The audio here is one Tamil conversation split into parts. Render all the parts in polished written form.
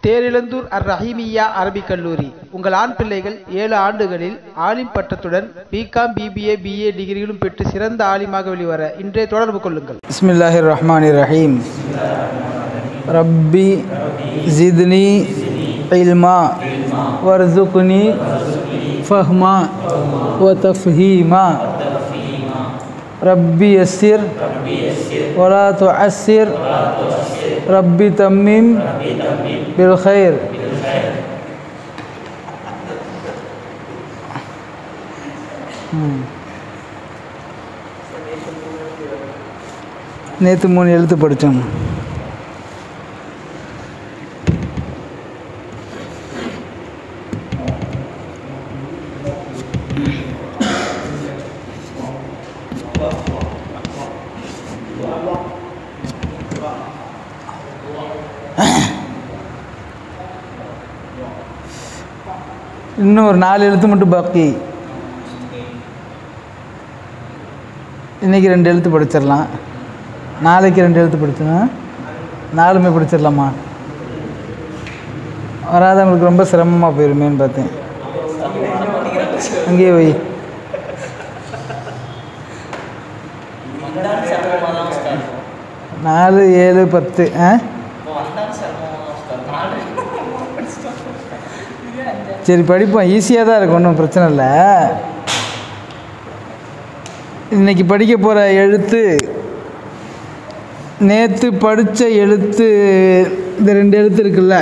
தேரிழந்தூர் அர்-ரஹீமிய்யா அரபிக் கல்லூரி. உங்கள் ஆண் பிள்ளைகள் 7 ஆண்டுகளில் ஆலிம் பட்டத்துடன் பிகாம், பிபிஏ, பிஏ டிகிரிகளும் பெற்று சிறந்த ஆலிமாக வெளிவர இன்றே தொடர்பு கொள்ளுங்கள். பிஸ்மில்லாஹிர் ரஹ்மானிர் ரஹீம். ரப்பி ஜித்னி இல்மா வர்சுக்னி ஃபஹ்மா வ தஃஹீமா. ரப்பி யஸ்ஸிர் வலா துஅஸ்ஸிர் ரப்பி தம்மிம் பில் கைர். நேற்று 3 எழுத்து படித்தோம். இன்னும் ஒரு 4 எழுத்து மட்டும் பாக்கி. இன்றைக்கி 2 எழுத்து படிச்சிடலாம், நாளைக்கு 2 எழுத்து படிச்சோன்னா 4மே படிச்சிடலாமா? வராதவங்களுக்கு ரொம்ப சிரமமாக போயிருமேன்னு பார்த்தேன். அங்கேயே வை. நாலு 7 10 சரி படிப்போம். ஈஸியாக தான் இருக்கும், ஒன்றும் பிரச்சனை இல்லை. இன்றைக்கி படிக்க போகிற எழுத்து, நேற்று படித்த எழுத்து, இந்த 2 எழுத்து இருக்குல்ல,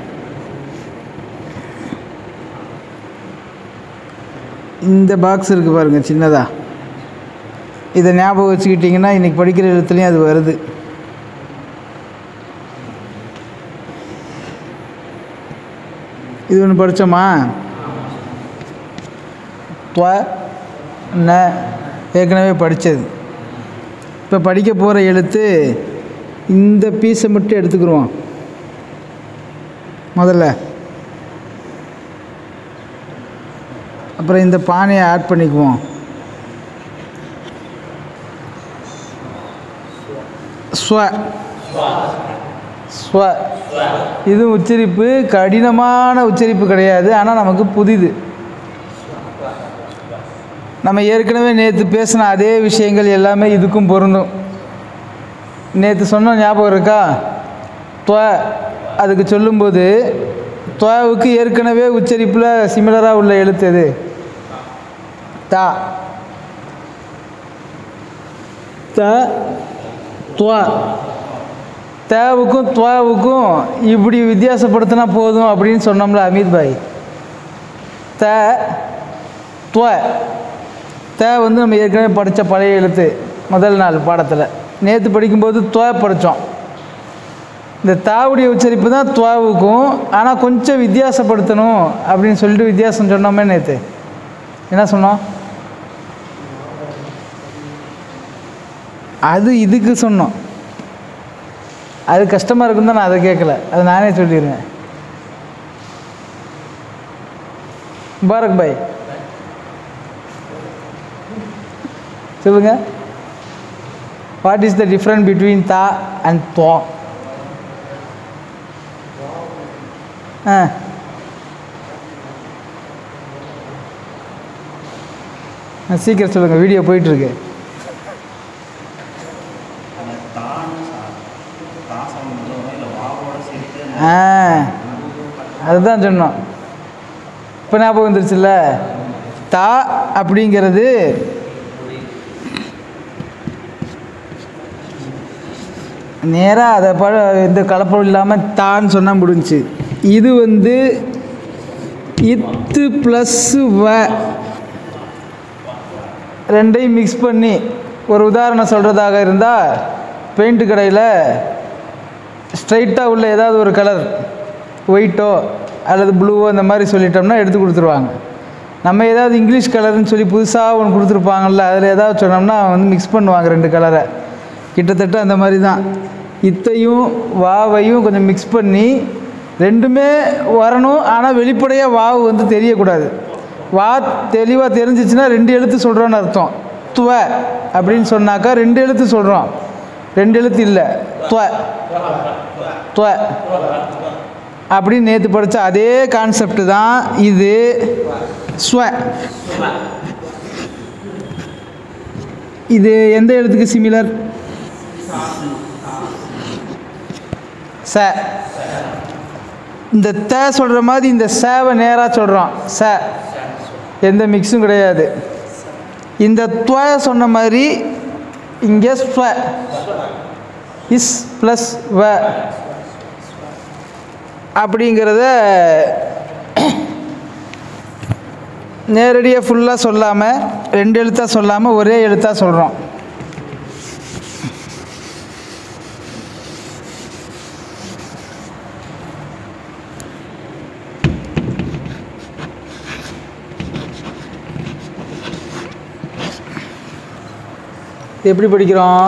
இந்த பாக்ஸ் இருக்குது பாருங்கள் சின்னதாக. இதை ஞாபகம் வச்சுக்கிட்டிங்கன்னா இன்றைக்கி படிக்கிற எழுத்துலேயும் அது வருது. இது ஒன்று படித்தோமா? ஏற்கனவே படித்தது. இப்போ படிக்க போகிற எழுத்து இந்த பீஸை மட்டும் எடுத்துக்கிடுவோம் முதல்ல. அப்புறம் இந்த பானையை ஆட் பண்ணிக்குவோம். ஸ்வ ஸ்வ. இது உச்சரிப்பு கடினமான உச்சரிப்பு கிடையாது, ஆனால் நமக்கு புதிது. நம்ம ஏற்கனவே நேற்று பேசின அதே விஷயங்கள் எல்லாமே இதுக்கும் பொருந்தும். நேற்று சொன்ன ஞாபகம் இருக்கா? துவ அதுக்கு சொல்லும்போது துவவுக்கு ஏற்கனவே உச்சரிப்பில் சிமிலராக உள்ள எழுத்து எது? தா. த துவ. தேவுக்கும் துவாவுக்கும் இப்படி வித்தியாசப்படுத்தினா போதும் அப்படின்னு சொன்னோம்ல அமீத் பாய். த துவ. த வந்து நம்ம ஏற்கனவே படித்த பழைய எழுத்து. முதல் நாள் பாடத்தில் நேற்று படிக்கும்போது துவ படித்தோம். இந்த தாவுடைய உச்சரிப்பு தான் துவாவுக்கும், ஆனால் கொஞ்சம் வித்தியாசப்படுத்தணும் அப்படின்னு சொல்லிட்டு வித்தியாசம் சொன்னோமே நேற்று. என்ன சொன்னோம்? அது இதுக்கு சொன்னோம். அது கஷ்டமாக இருக்குன்னு தான் நான் அதை கேட்கல, அதை நானே சொல்லிடுவேன். முபாரக் பாய் சொல்லுங்க. What is the different between தா அண்ட் துவா? சீக்கிரம் சொல்லுங்கள், வீடியோ போயிட்டுருக்கு. அதுதான் சொன்னோம். இப்போ ஞாபகம் வந்துருச்சுல்ல. தா அப்படிங்கிறது நேராக அதை எந்த கலப்படம் இல்லாமல் தான்னு சொன்னால் முடிஞ்சிச்சு. இது வந்து இத்து ப்ளஸ்ஸு வ ரெண்டையும் மிக்ஸ் பண்ணி ஒரு உதாரணம் சொல்கிறதாக இருந்தால், பெயிண்ட்டு கடையில் ஸ்ட்ரைட்டாக உள்ள ஏதாவது ஒரு கலர், ஒயிட்டோ அல்லது ப்ளூவோ இந்த மாதிரி சொல்லிட்டோம்னா எடுத்து கொடுத்துருவாங்க. நம்ம ஏதாவது இங்கிலீஷ் கலர்னு சொல்லி புதுசாக ஒன்று கொடுத்துருப்பாங்கள்ல, அதில் ஏதாவது சொன்னோம்னா வந்து மிக்ஸ் பண்ணுவாங்க 2 கலரை. கிட்டத்தட்ட அந்த மாதிரி தான் இத்தையும் வாவையும் கொஞ்சம் மிக்ஸ் பண்ணி ரெண்டுமே வரணும். ஆனால் வெளிப்படையாக வாவு வந்து தெரியக்கூடாது. வா தெளிவாக தெரிஞ்சிச்சுன்னா 2 எழுத்து சொல்கிறோன்னு அர்த்தம். துவ அப்படின்னு சொன்னாக்கா 2 எழுத்து சொல்கிறோம். 2 எழுத்து இல்லை, துவ துவ. அப்படின்னு நேற்று படித்த அதே கான்செப்ட் தான் இது. ஸ்வ இது எந்த எழுத்துக்கு சிமிலர்? ச. இந்த த சொல்கிற மாதிரி இந்த சேவை நேராக சொல்கிறோம். ச எந்த மிக்ஸும் கிடையாது. இந்த துவ சொன்ன மாதிரி இங்கே ஸ்வ இஸ் ப்ளஸ் வ அப்படிங்கிறத நேரடியாக ஃபுல்லாக சொல்லாமல் 2 எழுத்தாக சொல்லாமல் ஒரே எழுத்தாக சொல்கிறோம். எப்படி படிக்கிறோம்?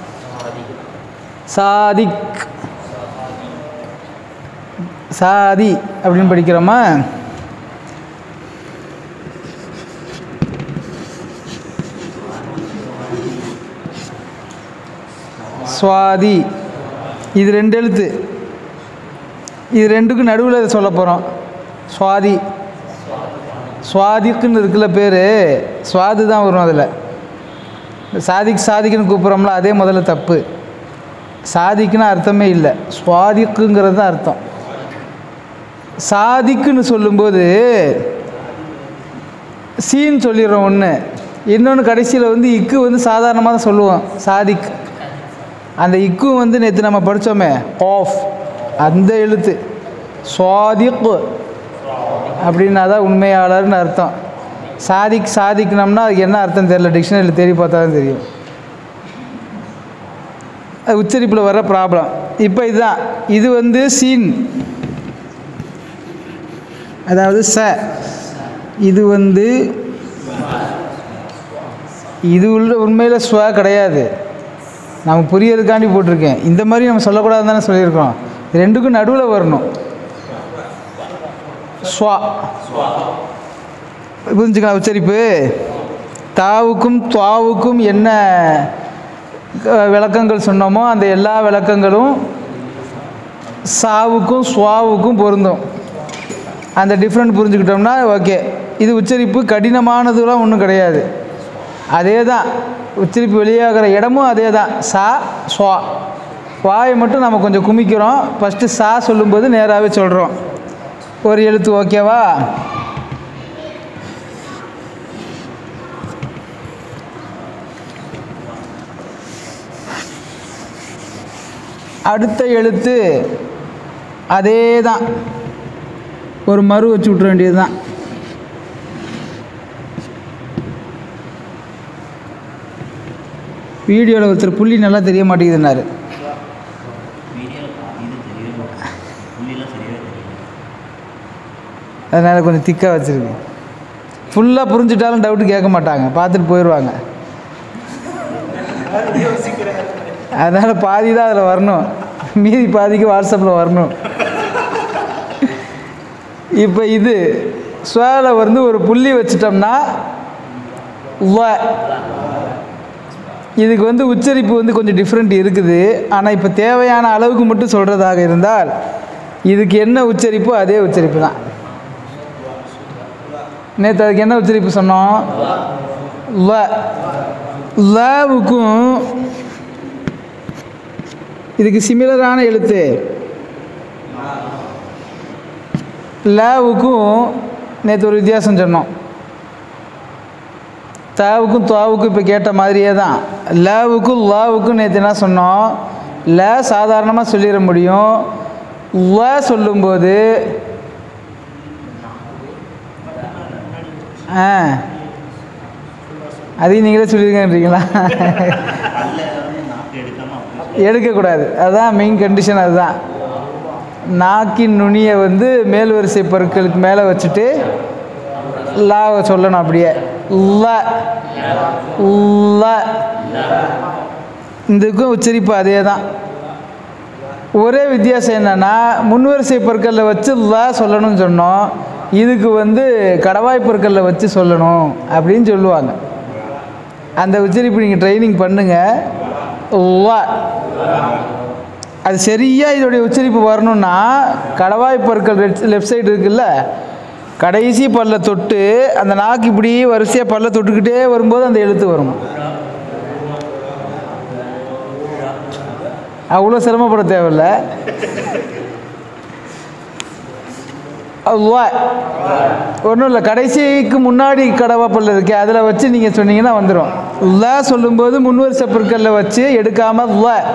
சாதிக் சாதி அப்படின்னு படிக்கிறோமா? சுவாதி இது 2 எழுத்து. இது 2க்கும் நடுவில் இதை சொல்ல போகிறோம். சுவாதி சுவாதிக்குன்னு இருக்குல்ல பேர், சுவாது தான் வரும் அதில். சாதிக்கு சாதிக்குன்னு கூப்பிட்றோம்ல, அதே முதல்ல தப்பு. சாதிக்குன்னு அர்த்தமே இல்லை, சுவாதிக்குங்கிறது தான் அர்த்தம். சாதிக்குன்னு சொல்லும்போது சீன்னு சொல்லிடுறோம் ஒன்று, இன்னொன்று கடைசியில் வந்து இக்கு வந்து சாதாரணமாக தான் சொல்லுவோம் சாதிக். அந்த இக்கு வந்து நேற்று நம்ம படித்தோமே ஆஃப், அந்த எழுத்து சுவாதிக்கு அப்படின்னா தான் உண்மையாளர்னு அர்த்தம். சாதிக் சாதிக்கணும்னா அதுக்கு என்ன அர்த்தம் தெரியல, டிக்ஷனரியில் தேடி பார்த்தா தான் தெரியும். அது உச்சரிப்பில் வர ப்ராப்ளம். இப்போ இதுதான், இது வந்து சீன், அதாவது ச. இது வந்து இது உள்ள உண்மையில் ஸ்வ கிடையாது, நம்ம புரியறதுக்காண்டி போட்டிருக்கேன். இந்த மாதிரி நம்ம சொல்லக்கூடாதுன்னு தானே சொல்லியிருக்கோம். 2க்கும் நடுவில் வரணும். ஸ்வா புரிஞ்சுக்கலாம் உச்சரிப்பு. தாவுக்கும் துவாவுக்கும் என்ன விளக்கங்கள் சொன்னோமோ அந்த எல்லா விளக்கங்களும் சாவுக்கும் ஸ்வாவுக்கும் பொருந்தும். அந்த டிஃப்ரெண்ட் புரிஞ்சுக்கிட்டோம்னா ஓகே. இது உச்சரிப்பு கடினமானதுலாம் ஒன்றும் கிடையாது, அதே தான். உச்சரிப்பு வெளியாகிற இடமும் அதே தான், சா ஸ்வா. வாயை மட்டும் நம்ம கொஞ்சம் குமிக்கிறோம். ஃபஸ்ட்டு சா சொல்லும்போது நேராகவே சொல்கிறோம் ஒரு எழுத்து. ஓகேவா? அடுத்த எழுத்து அதே தான், ஒரு மறு வச்சு விட்ற வேண்டியது தான். வீடியோவில் ஒருத்தர் புள்ளி நல்லா தெரிய மாட்டேங்குதுன்னாரு. அதனால் கொஞ்சம் திக்காக வச்சுருக்கு. ஃபுல்லாக புரிஞ்சுட்டாலும் டவுட்டு கேட்க மாட்டாங்க, பார்த்துட்டு போயிடுவாங்க. அதனால் பாதி தான் அதில் வரணும், மீதி பாதிக்கு வாட்ஸ்அப்பில் வரணும். இப்போ இது ஸ்வேல வந்து ஒரு புள்ளி வச்சிட்டோம்னா வ. இதுக்கு வந்து உச்சரிப்பு வந்து கொஞ்சம் டிஃப்ரெண்ட் இருக்குது. ஆனால் இப்போ தேவையான அளவுக்கு மட்டும் சொல்கிறதாக இருந்தால் இதுக்கு என்ன உச்சரிப்போ அதே உச்சரிப்பு தான். நேற்று அதுக்கு என்ன உச்சரிப்பு சொன்னோம்? வ. லவுக்கும் இதுக்கு சிமிலரான எழுத்து லாவுக்கும் நேற்று ஒரு வித்தியாசம் சொன்னோம். தாவுக்கும் துவாவுக்கும் இப்போ கேட்ட மாதிரியே தான். லாவுக்கும் லாவுக்கும் நேற்று என்ன சொன்னோம்? ல சாதாரணமாக சொல்லிட முடியும். வ சொல்லும்போது அதையும் நீங்களே சொல்லியிருக்கீங்களா? எடுக்கக்கூடாது, அதுதான் மெயின் கண்டிஷன். அதுதான் நாக்கின் நுனியை வந்து மேல் வரிசை பொருட்களுக்கு மேலே வச்சுட்டு லாவை சொல்லணும். அப்படியே ல ல. இதுக்கும் உச்சரிப்பு அதே தான். ஒரே வித்தியாசம் என்னென்னா முன்வரிசை பொருட்களில் வச்சு ல சொல்லணும்னு சொன்னோம், இதுக்கு வந்து கடவாய் பொருட்களில் வச்சு சொல்லணும் அப்படின்னு சொல்லுவாங்க. அந்த உச்சரிப்பு நீங்கள் ட்ரைனிங் பண்ணுங்கள். ல அது சரியாக இதோடைய உச்சரிப்பு வரணும்னா கடவாய் பற்கள் லெஃப்ட் சைடு இருக்குல்ல, கடைசி பல்ல தொட்டு அந்த நாக்கு இப்படி வரிசையாக பல்ல தொட்டுக்கிட்டே வரும்போது அந்த எழுத்து வரும். அவ்வளோ சிரமப்பட தேவையில்லை. ஒன்றும் இல்லை, கடைசிக்கு முன்னாடி கடவா பல்ல இருக்கு, அதில் வச்சு நீங்கள் சொன்னீங்கன்னா வந்துடும். ல சொல்லும்போது முன்வரிசை பற்களில் வச்சு எடுக்காமல்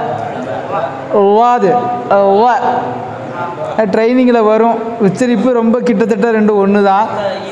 வாது ட்ரைனிங்கில் வரும். உச்சரிப்பு ரொம்ப கிட்டத்தட்ட ரெண்டும் ஒன்று தான்,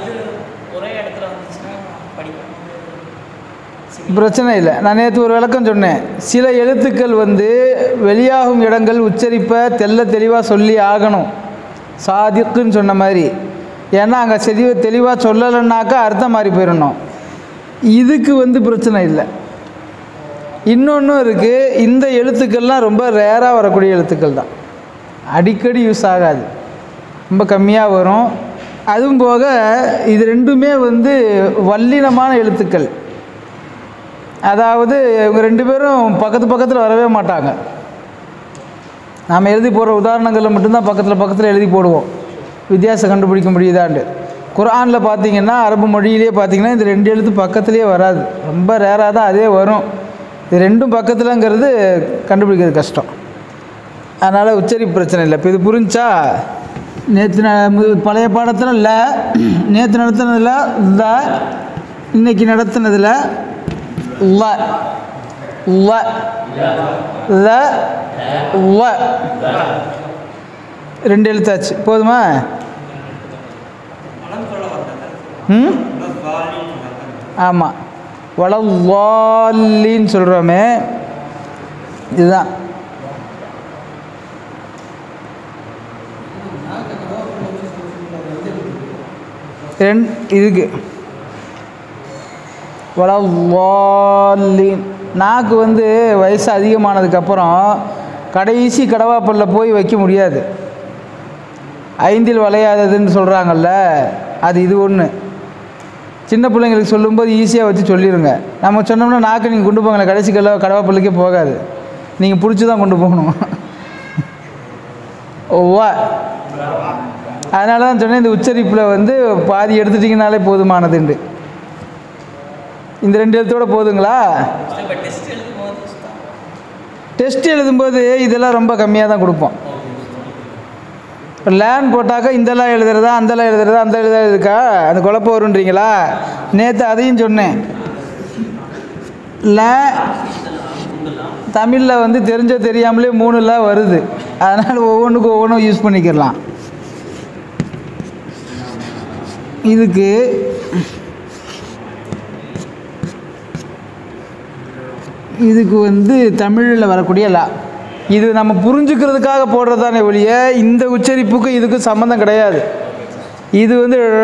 பிரச்சனை இல்லை. நான் நேற்று ஒரு விளக்கம் சொன்னேன். சில எழுத்துக்கள் வெளியாகும் இடங்கள் உச்சரிப்பை தெளிவாக சொல்லி ஆகணும், சாதிக்குன்னு சொன்ன மாதிரி. ஏன்னா அங்கே தெளிவாக சொல்லலைன்னாக்கா அர்த்தம் மாறி போயிடணும். இதுக்கு பிரச்சனை இல்லை. இன்னொன்றும் இருக்குது, இந்த எழுத்துக்கள்லாம் ரொம்ப ரேராக வரக்கூடிய எழுத்துக்கள் தான், அடிக்கடி யூஸ் ஆகாது, ரொம்ப கம்மியாக வரும். அதுவும் போக இது ரெண்டுமே வல்லினமான எழுத்துக்கள். அதாவது இவங்க ரெண்டு பேரும் பக்கத்தில் வரவே மாட்டாங்க. நாம் எழுதி போடுற உதாரணங்களில் மட்டும்தான் பக்கத்தில் எழுதி போடுவோம், வித்தியாசம் கண்டுபிடிக்க முடியுதாண்டு. குர்ஆனில் பார்த்திங்கன்னா, அரபு மொழியிலே பார்த்திங்கன்னா இந்த ரெண்டு எழுத்து பக்கத்துலேயே வராது, ரொம்ப ரேராக தான் அதே வரும். இது ரெண்டும் பக்கத்தில்ங்கிறது கண்டுபிடிக்கிறது கஷ்டம். அதனால் உச்சரிப்பு பிரச்சனை இல்லை. இப்போ இது புரிஞ்சா, நேற்று பழைய பாடத்தில் இல்லை, நேற்று நடத்தினதில் ல, இன்னைக்கு நடத்தினதில் ல ல ல ல ரெண்டு எழுத்தாச்சு, போதுமா? ஆமாம், வலவாலின்னு சொல்கிறோமே, இதுதான். இதுக்கு வலவாலின் நாக்கு வயசு அதிகமானதுக்கப்புறம் கடைசி கடவாப்பல்ல போய் வைக்க முடியாது. 5 வளையாததுன்னு சொல்கிறாங்கல்ல, அது இது ஒன்று. சின்ன பிள்ளைங்களுக்கு சொல்லும்போது ஈஸியாக வச்சு சொல்லிடுங்க. நம்ம சொன்னோம்னா நாக்கு நீங்கள் கொண்டு போங்களேன், கடைசி கடவாப்பல்லுக்கே போகாது, நீங்கள் பிடிச்சி தான் கொண்டு போகணும். ஓவா, அதனால தான் சொன்னேன், இந்த உச்சரிப்பில் பாதி எடுத்துட்டிங்கனாலே போதுமானதுண்டு. இந்த ரெண்டு எழுத்தோட போதுங்களா? டெஸ்ட் எழுதும்போது இதெல்லாம் ரொம்ப கம்மியாக தான் கொடுப்போம். இப்போ லேன் போட்டாக்கா இந்தெல்லாம் எழுதுறதா அந்தெல்லாம் எழுதுறதா அந்த எழுதுறதுக்கா அந்த குழப்பம் வருன்றீங்களா? நேற்று அதையும் சொன்னேன். ல தமிழில் தெரிஞ்சோ தெரியாமலே 3 வருது, அதனால் ஒவ்வொன்றுக்கும் ஒவ்வொன்றும் யூஸ் பண்ணிக்கிடலாம். இதுக்கு தமிழில் வரக்கூடிய லா, இது நம்ம புரிஞ்சுக்கிறதுக்காக போடுறதானே ஒழிய இந்த உச்சரிப்புக்கு இதுக்கு சம்மந்தம் கிடையாது. இது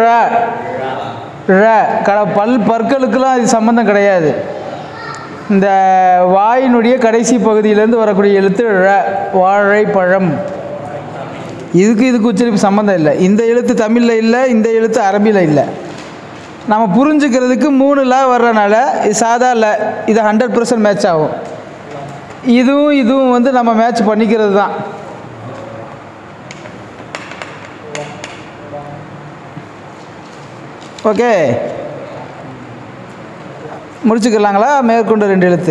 பற்களுக்கெல்லாம் இது சம்மந்தம் கிடையாது. இந்த வாயினுடைய கடைசி பகுதியிலேருந்து வரக்கூடிய எழுத்து வாழைப்பழம், இதுக்கு உச்சரிப்பு சம்மந்தம் இல்லை. இந்த எழுத்து தமிழில் இல்லை, இந்த எழுத்து அரபியில் இல்லை. நம்ம புரிஞ்சுக்கிறதுக்கு 3 வர்றனால இது சாதா இல்லை, இது 100% மேட்ச் ஆகும். இதுவும் நம்ம மேட்ச் பண்ணிக்கிறது தான். ஓகே, முடிச்சுக்கலாங்களா? மேற்கொண்டு 2 எழுத்து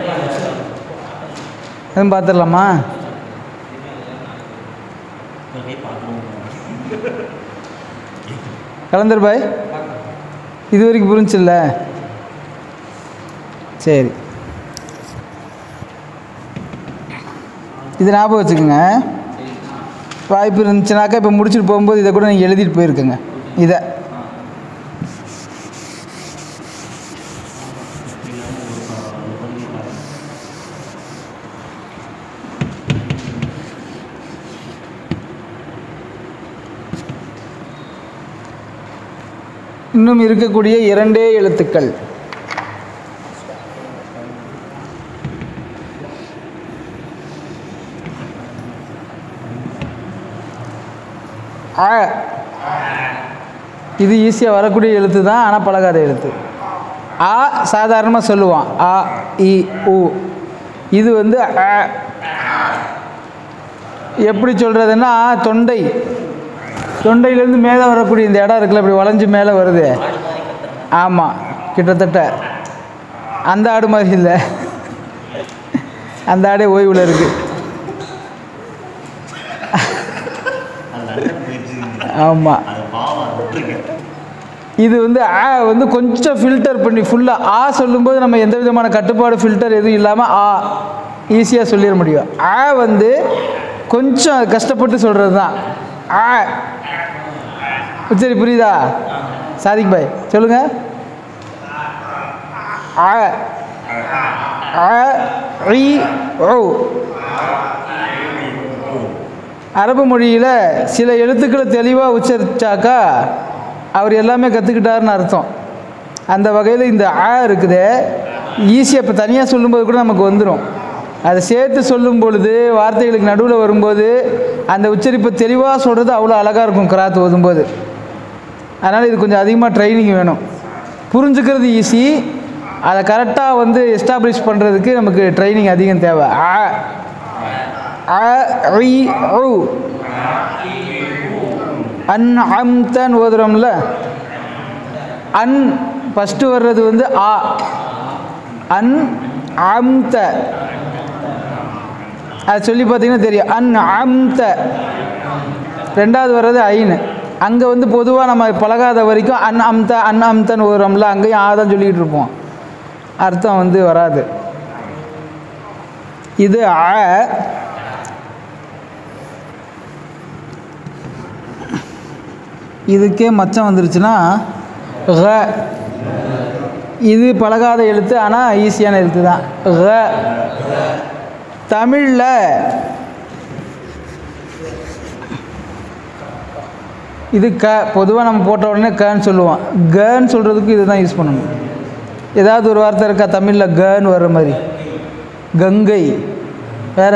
எதுவும் பார்த்துடலாமா? கலந்தர் பாய், இது வரைக்கும் புரிஞ்சில்ல? சரி, இது ஞாபகம் வச்சுக்கோங்க. வாய்ப்பு இருந்துச்சுனாக்கா இப்போ முடிச்சுட்டு போகும்போது இதை கூட நீங்கள் எழுதிட்டு போயிருக்கங்க. இதை இன்னும் இருக்கக்கூடிய 2 எழுத்துக்கள். இது ஈஸியாக வரக்கூடிய எழுத்து தான், ஆனால் பழகாத எழுத்து. ஆ சாதாரணமாக சொல்லுவான், ஆ இ உ. இது அ. எப்படி சொல்கிறதுன்னா தொண்டையிலேருந்து மேலே வரக்கூடிய இந்த இடம் இருக்குல்ல, இப்படி வளைஞ்சு மேலே வருது. ஆமாம், கிட்டத்தட்ட அந்த ஆடு மாதிரி இல்லை, அந்த ஆடே ஓய்வில் இருக்குது. ஆமாம், இது வந்து கொஞ்சம் ஃபில்டர் பண்ணி ஃபுல்லாக சொல்லும்போது நம்ம எந்த விதமான கட்டுப்பாடு ஃபில்டர் எதுவும் இல்லாமல் ஈஸியாக சொல்லிட முடியும். வந்து கொஞ்சம் கஷ்டப்பட்டு சொல்கிறது தான். சரி, புரியுதா சாதிக் பாய்? சொல்லுங்கள். அரபு மொழியில் சில எழுத்துக்களை தெளிவாக உச்சரித்தாக்கா அவர் எல்லாமே கற்றுக்கிட்டாருன்னு அர்த்தம். அந்த வகையில் இந்த இருக்குதே ஈஸியாக இப்போ தனியாக சொல்லும்போது கூட நமக்கு வந்துடும். அதை சேர்த்து சொல்லும் பொழுது வார்த்தைகளுக்கு நடுவில் வரும்போது அந்த உச்சரிப்பை தெளிவாக சொல்கிறது அவ்வளோ அழகாக இருக்கும் கிராத் ஓதும்போது. அதனால் இது கொஞ்சம் அதிகமாக ட்ரைனிங் வேணும். புரிஞ்சுக்கிறது ஈஸி, அதை கரெக்டாக வந்து எஸ்டாப்ளிஷ் பண்ணுறதுக்கு நமக்கு ட்ரைனிங் அதிகம் தேவை. அன்அம்தன் ஓதுறோம்ல, ஃபஸ்ட்டு வர்றது வந்து அன்அம்த. அது சொல்லி பார்த்தீங்கன்னா தெரியும். அன்அம்த. ரெண்டாவது வர்றது ஐன். அங்கே வந்து பொதுவாக நம்ம பழகாத வரைக்கும் அன்அம்தன் ஓதுறோம்ல, அங்கேயும் தான் சொல்லிக்கிட்டு இருப்போம், அர்த்தம் வந்து வராது. இது இதுக்கே மச்சம் வந்துருச்சுன்னா இது பழகாத எழுத்து, ஆனால் ஈஸியான எழுத்து தான். தமிழில் இது பொதுவாக நம்ம போட்ட உடனே கன்னு சொல்லுவோம். கன்னு சொல்கிறதுக்கு இது தான் யூஸ் பண்ணணும். ஏதாவது ஒரு வார்த்தை இருக்கா தமிழில் கன்னு வர்ற மாதிரி? கங்கை வேற,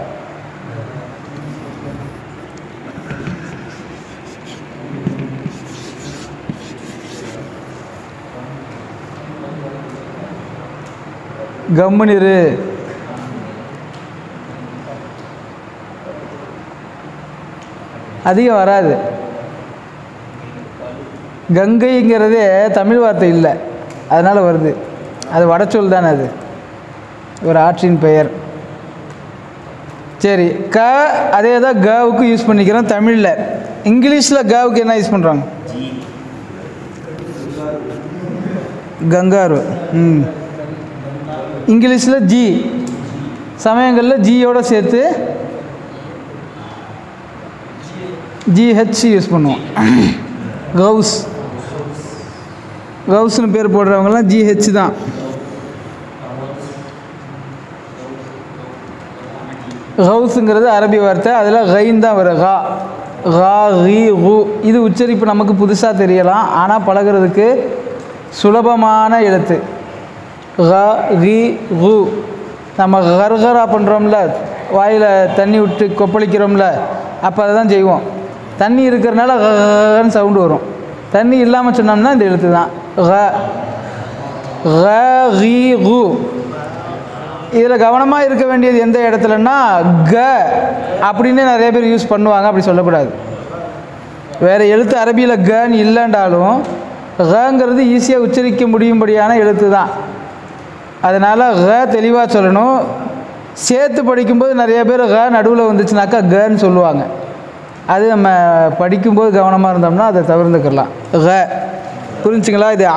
கம்முனிரு, அதிகம் வராது. கங்கைங்கிறதே தமிழ் வார்த்தை இல்லை, அதனால் வருது. அது வடச்சொல் தானே, அது ஒரு ஆற்றின் பெயர். சரி, அதே தான் கவுக்கு யூஸ் பண்ணிக்கிறோம் தமிழில். இங்கிலீஷில் கவுக்கு என்ன யூஸ் பண்ணுறாங்க? கங்காரு. இங்கிலீஷில் ஜி, சமயங்களில் ஜியோட சேர்த்து ஜிஹெச் யூஸ் பண்ணுவோம். கவுஸ்னு பேர் போடுறவங்கலாம் ஜிஹெச் தான். கவுஸுங்கிறது அரபி வார்த்தை, அதில் கைன் தான் வரும். இது உச்சரிப்பு நமக்கு புதுசாக தெரியலாம், ஆனால் பழகிறதுக்கு சுலபமான எழுத்து. நம்ம கர்கரா பண்ணுறோம்ல, வாயில் தண்ணி விட்டு கொப்பளிக்கிறோம்ல, அப்போ அதை தான் செய்வோம். தண்ணி இருக்கிறனால கன்னு சவுண்டு வரும். தண்ணி இல்லாமல் சொன்னோம்னா இந்த எழுத்து தான். இதில் கவனமாக இருக்க வேண்டியது எந்த இடத்துலன்னா, அப்படின்னு நிறைய பேர் யூஸ் பண்ணுவாங்க. அப்படி சொல்லக்கூடாது. வேறு எழுத்து அரபியில் கன்னு இல்லைன்றாலும் ங்கிறது ஈஸியாக உச்சரிக்க முடியும்படியான எழுத்து தான். அதனால் தெளிவாக சொல்லணும். சேர்த்து படிக்கும்போது நிறைய பேர் நடுவில் வந்துச்சுனாக்கா கன்னு சொல்லுவாங்க. அது நம்ம படிக்கும்போது கவனமாக இருந்தோம்னா அதை தவிர்த்துக்கலாம். புரிஞ்சுங்களா? இது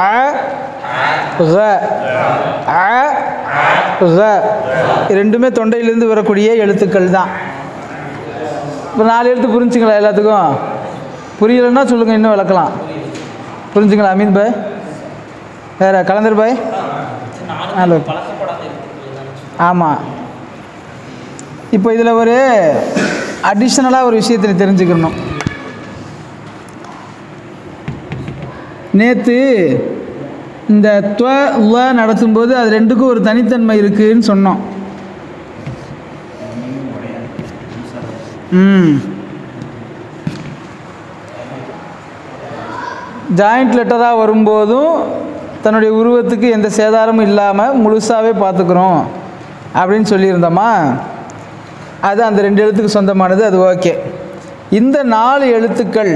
ரெண்டுமே தொண்டையிலேருந்து வரக்கூடிய எழுத்துக்கள் தான். இப்போ 4 எழுத்து புரிஞ்சுங்களா? எல்லாத்துக்கும் புரியலைன்னா சொல்லுங்கள், இன்னும் விளக்கலாம். புரிஞ்சுங்களா அமீன் பாய்? வேறு கலந்தர் பாய்? ஹலோ. ஆமாம். இப்போ இதில் ஒரு அடிஷ்னலாக ஒரு விஷயத்தை தெரிஞ்சுக்கணும். நேற்று இந்த நடத்தும்போது அது ரெண்டுக்கும் ஒரு தனித்தன்மை இருக்குதுன்னு சொன்னோம். ஜாயிண்ட் லெட்டராக வரும்போதும் தன்னுடைய உருவத்துக்கு எந்த சேதாரமும் இல்லாமல் முழுசாகவே பார்த்துக்கிறோம் அப்படின்னு சொல்லியிருந்தோமா? அது அந்த 2 எழுத்துக்கு சொந்தமானது, அது ஓகே. இந்த 4 எழுத்துக்கள்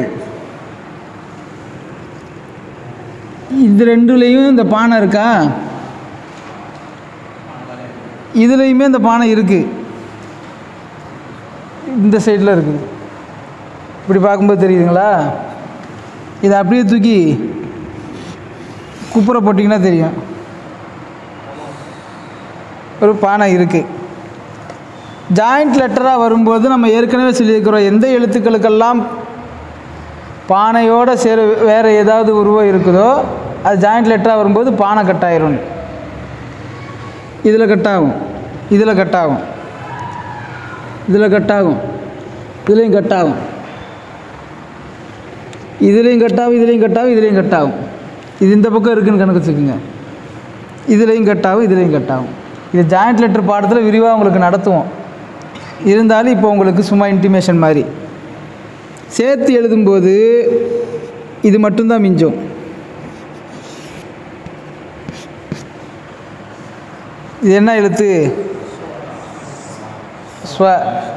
இது 2லேயும் இந்த பானை இருக்கா? இதுலேயுமே இந்த பானை இருக்குது. இந்த சைடில் இருக்குது. இப்படி பார்க்கும்போது தெரியுதுங்களா? இதை அப்படியே தூக்கி குப்புற போட்டிங்கன்னா தெரியும் ஒரு பானை இருக்குது. ஜாயிண்ட் லெட்டராக வரும்போது நம்ம ஏற்கனவே சொல்லியிருக்கிறோம், எந்த எழுத்துக்களுக்கெல்லாம் பானையோடு வேறு ஏதாவது உருவம் இருக்குதோ அது ஜாயிண்ட் லெட்டராக வரும்போது பானை கட்டாயிரும். இதில் கட்டாகும், இதில் கட்டாகும், இதில் கட்டாகும், இதுலேயும் கட்டாகும், இதுலேயும் கட்டாகும், இதுலேயும் கட்டாகும், இதுலேயும் கட்டாகும். இது இந்த பக்கம் இருக்குதுன்னு கணக்கு வச்சுக்கோங்க. இதுலேயும் கட்டாகும், இதுலேயும் கட்டாகும். இது ஜாயிண்ட் லெட்டர் பாடத்தில் விரிவாக உங்களுக்கு நடத்துவோம். இருந்தாலும் இப்போ உங்களுக்கு சும்மா இன்டிமேஷன் மாதிரி சேர்த்து எழுதும்போது இது மட்டும்தான் மிஞ்சும். இது என்ன எழுத்து? ஸ்வ.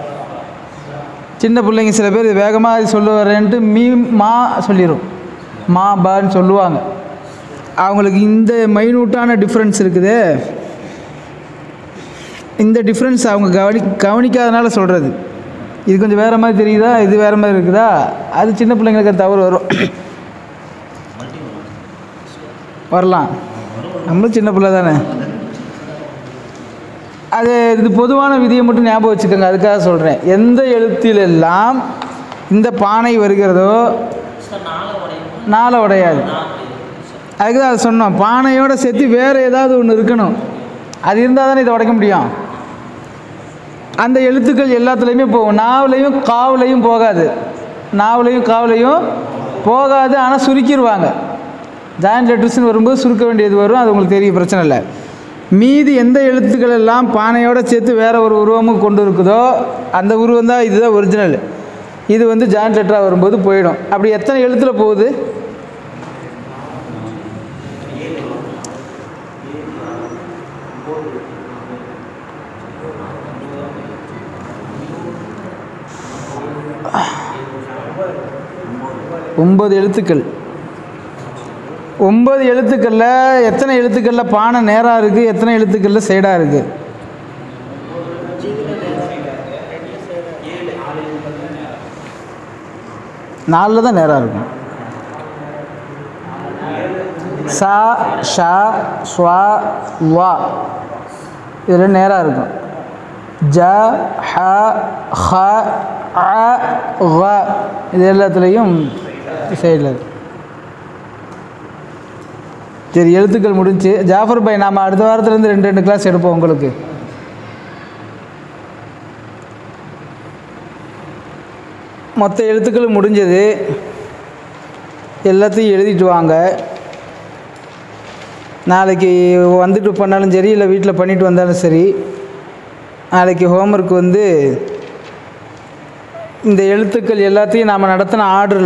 சின்ன பிள்ளைங்க சில பேர் இது வேகமாக இது சொல்ல வரேன்ட்டு மா சொல்லிடும், மா பான்னு சொல்லுவாங்க. அவங்களுக்கு இந்த மைனூட்டான டிஃப்ரென்ஸ் இருக்குது. இந்த டிஃப்ரென்ஸ் அவங்க கவனிக்காதனால சொல்கிறது. இது கொஞ்சம் வேறு மாதிரி தெரியுதா, இது வேறு மாதிரி இருக்குதா, அது சின்ன பிள்ளைங்களுக்கு தவறு வரும், வரலாம். நம்மளும் சின்ன பிள்ளை தானே. அது இது பொதுவான விதியை மட்டும் ஞாபகம் வச்சுக்கோங்க. அதுக்காக சொல்கிறேன், எந்த எழுத்திலெல்லாம் இந்த பானை வருகிறதோ 4 உடையாது. அதுக்கு தான் அதை சொன்னோம், பானையோடு சேர்த்து வேறு ஏதாவது ஒன்று இருக்கணும். அது இருந்தால் தானே இதை உடைக்க முடியும். அந்த எழுத்துக்கள் எல்லாத்துலேயுமே போகும். நாவலையும் காவலையும் போகாது, நாவலையும் காவலையும் போகாது. ஆனால் சுருக்கிடுவாங்க. ஜாயிண்ட் லெட்டர்ஸ்னு வரும்போது சுருக்க வேண்டியது வரும், அது உங்களுக்கு தெரியும், பிரச்சனை இல்லை. மீதி எந்த எழுத்துக்கள் எல்லாம் பானையோடு சேர்த்து வேறு ஒரு உருவமும் கொண்டு இருக்குதோ அந்த உருவம் தான் இதுதான் ஒரிஜினல். இது வந்து ஜாயிண்ட் லெட்டராக வரும்போது போயிடும். அப்படி எத்தனை எழுத்தில் போகுது? 9 எழுத்துக்கள். 9 எழுத்துக்களில் எத்தனை எழுத்துக்களில் பானை நேராக இருக்குது, எத்தனை எழுத்துக்களில் சைடாக இருக்குது? 4 தான் நேராக இருக்கும். சா ஷா ஸ்வா வா இதில் நேராக இருக்கும். ஜ ஹ ஹ அ வ இது எல்லாத்துலேயும் சைடில் இருக்கு. சரி, எழுத்துக்கள் முடிஞ்சு. ஜாஃபர் பாய், நாம் அடுத்த வாரத்துலேருந்து 2 கிளாஸ் எடுப்போம் உங்களுக்கு. மொத்த எழுத்துக்களும் முடிஞ்சது. எல்லாத்தையும் எழுதிட்டு வாங்க. நாளைக்கு வந்துட்டு பண்ணாலும் சரி, இல்லை வீட்டில் பண்ணிட்டு வந்தாலும் சரி, நாளைக்கு ஹோம்ஒர்க் வந்து இந்த எழுத்துக்கள் எல்லாத்தையும் நாம் நடத்தின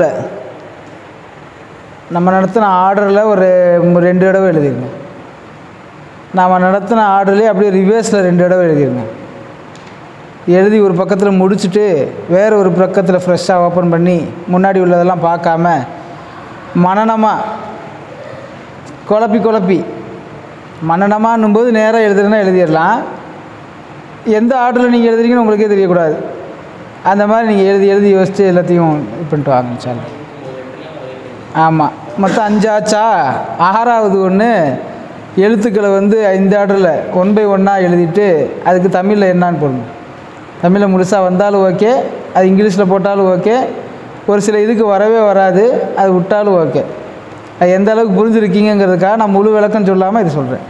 ஆர்டரில் ஒரு 2 தடவை எழுதிருங்க. நாம் நடத்தின ஆர்டர்லேயே அப்படியே ரிவர்ஸில் 2 தடவை எழுதிருங்க. எழுதி ஒரு பக்கத்தில் முடிச்சுட்டு வேறு ஒரு பக்கத்தில் ஃப்ரெஷ்ஷாக ஓப்பன் பண்ணி முன்னாடி உள்ளதெல்லாம் பார்க்காம மனனமாக குழப்பி மனனமான்னும்போது நேராக எழுதுறதுனா எழுதிடலாம். எந்த ஆர்டரில் நீங்கள் எழுதுறீங்கன்னு உங்களுக்கே தெரியக்கூடாது. அந்த மாதிரி நீங்கள் எழுதி யோசித்து எல்லாத்தையும் இது பண்ணிட்டு வாங்க சார். ஆமாம், மொத்தம் 5 ஆச்சா? 6வது ஒன்று எழுத்துக்களை வந்து இந்த ஆர்டரில் 1 by 1 எழுதிட்டு அதுக்கு தமிழில் என்னான்னு போடணும். தமிழில் முழுசாக வந்தாலும் ஓகே, அது இங்கிலீஷில் போட்டாலும் ஓகே, ஒரு சில இதுக்கு வரவே வராது, அது விட்டாலும் ஓகே. அது எந்த அளவுக்கு புரிஞ்சுருக்கீங்கிறதுக்காக நான் முழு விளக்கம் சொல்லாமல் இது சொல்கிறேன்.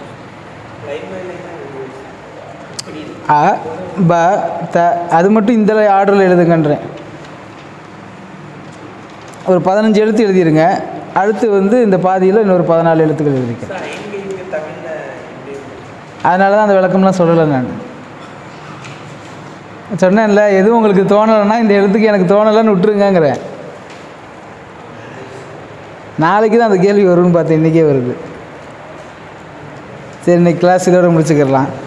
அ ப த அது மட்டும் இந்த ஆர்டரில் எழுதுங்கன்றேன். ஒரு 15 எழுத்து எழுதிடுங்க. அடுத்து வந்து இந்த பாதியில் இன்னொரு 14 எழுத்துக்கள் எழுதிக்க. அதனால தான் அந்த விளக்கம்லாம் சொல்லலை. நான் சொன்னேன்ல, எதுவும் உங்களுக்கு தோணலைன்னா இந்த எழுத்துக்கு எனக்கு தோணலைன்னு விட்டுருங்கிறேன். நாளைக்கு தான் அந்த கேள்வி வரும்னு பார்த்தேன், இன்றைக்கே வருது. சரி, இன்றைக்கி கிளாஸ் இதோட முடிச்சுக்கிடலாம்.